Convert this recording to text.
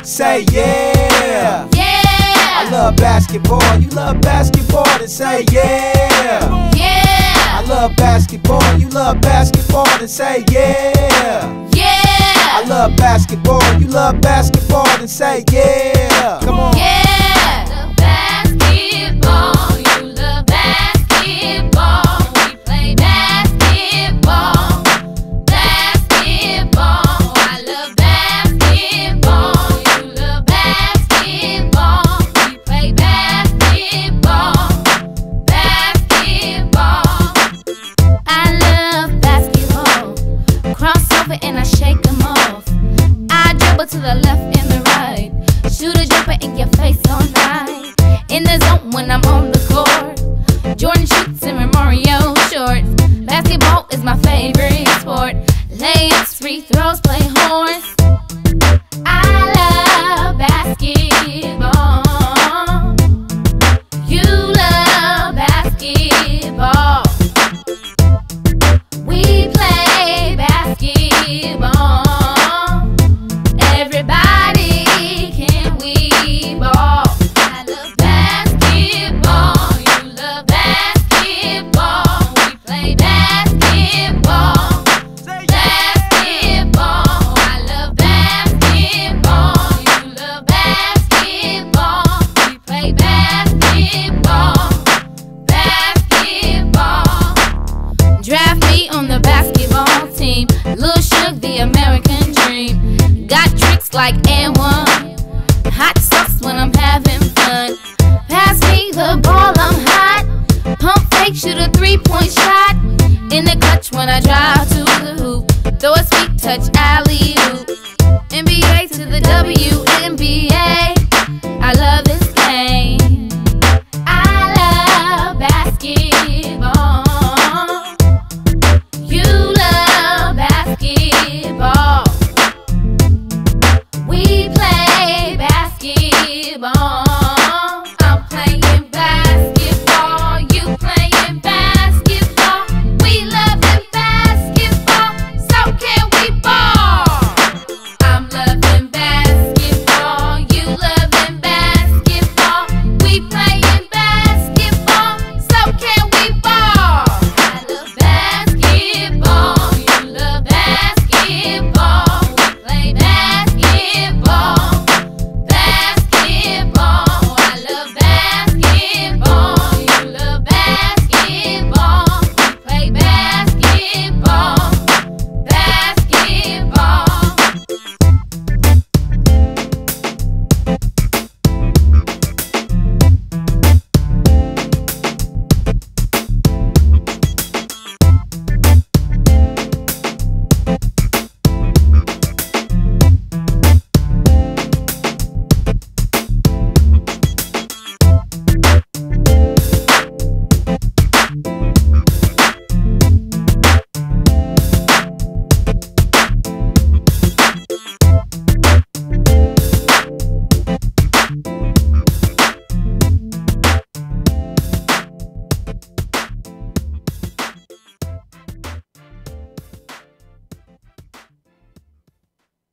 Say yeah. Yeah. I love basketball. You love basketball, then say yeah. Yeah. I love basketball. You love basketball, then say yeah. Yeah. I love basketball. You love basketball, then say yeah. Come on. Yeah. Love basketball. You love basketball. We play basketball. Basketball. I love basketball. You love basketball. We play basketball. Basketball. I love basketball. Crossover and I shake them off. I dribble to the left and the right. Shoot a jumper in your face all night. In the zone when I'm on the court. Jordan shoots in Mario shorts. Basketball is my favorite sport. Layups, free throws, play horse. I love basketball. You love basketball. We play basketball. Everybody can we ball. I love basketball. You love basketball. We play basketball. Basketball. I love basketball. You love basketball. We play basketball. Basketball. Draft me on the basketball team. Lil'Shug, the American dream. Got tricks like and one. Hot sauce when I'm having fun. Pass me the ball, I'm hot. Pump fake, shoot a 3-point shot. In the clutch when I drive to the hoop. Throw a sweet touch alley-oop.